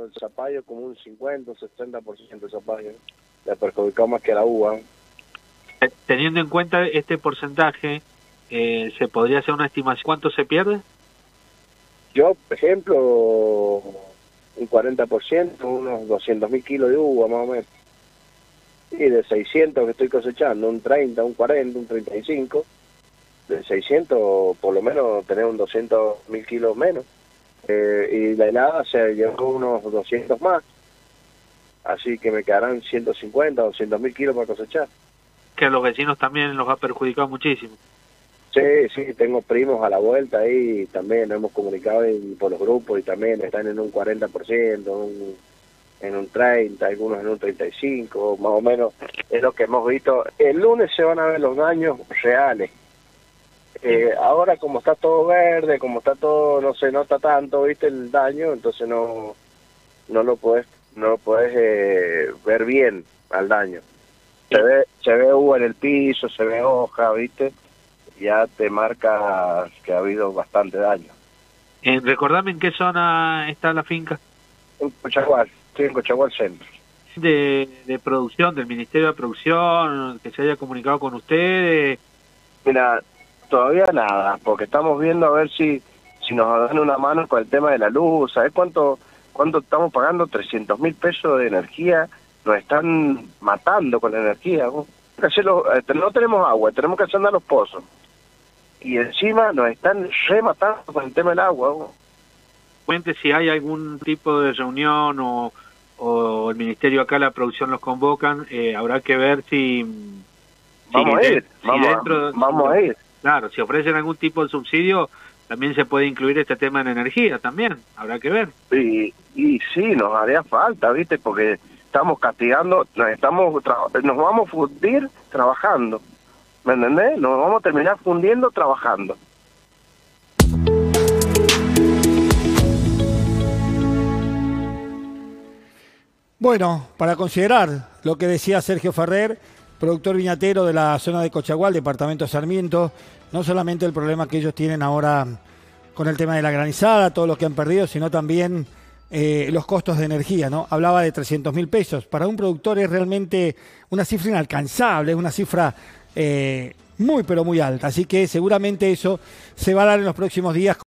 el zapallo como un 50 o 60% de zapallo. Le perjudicó más que la uva. Teniendo en cuenta este porcentaje, ¿se podría hacer una estimación cuánto se pierde? Yo, por ejemplo, un 40%, unos 200.000 kilos de uva más o menos. Y de 600 que estoy cosechando, un 30, un 40, un 35. De 600, por lo menos, tener un 200.000 kilos menos. Y la helada se llevó unos 200 más. Así que me quedarán 150 o 200.000 kilos para cosechar. Que a los vecinos también los ha perjudicado muchísimo. Sí, sí, tengo primos a la vuelta ahí, también nos hemos comunicado por los grupos y también están en un 40%, en un 30%, algunos en un 35%, más o menos es lo que hemos visto. El lunes se van a ver los daños reales. Ahora como está todo verde, como está todo, no se nota tanto, viste, el daño, entonces no lo puedes ver bien al daño. Se ve uva en el piso, se ve hoja, viste, ya te marca que ha habido bastante daño. Recordame en qué zona está la finca. En Cochagual, estoy en Cochagual Centro. De producción, del Ministerio de Producción, que se haya comunicado con ustedes. Mira, todavía nada, porque estamos viendo a ver si nos dan una mano con el tema de la luz. ¿Sabes cuánto estamos pagando? 300.000 pesos de energía. Nos están matando con la energía. No tenemos agua, tenemos que andar los pozos. Y encima nos están rematando con el tema del agua. Cuente si hay algún tipo de reunión o el Ministerio acá, la producción los convocan. Habrá que ver si... Vamos a ir. Claro, si ofrecen algún tipo de subsidio, también se puede incluir este tema en energía también, habrá que ver. Y sí, nos haría falta, ¿viste? Porque estamos castigando, nos vamos a fundir trabajando, ¿me entendés? Nos vamos a terminar fundiendo trabajando. Bueno, para considerar lo que decía Sergio Ferrer, productor viñatero de la zona de Cochagual, departamento de Sarmiento, no solamente el problema que ellos tienen ahora con el tema de la granizada, todo lo que han perdido, sino también los costos de energía, ¿no? Hablaba de 300.000 pesos. Para un productor es realmente una cifra inalcanzable, es una cifra muy, pero muy alta. Así que seguramente eso se va a dar en los próximos días.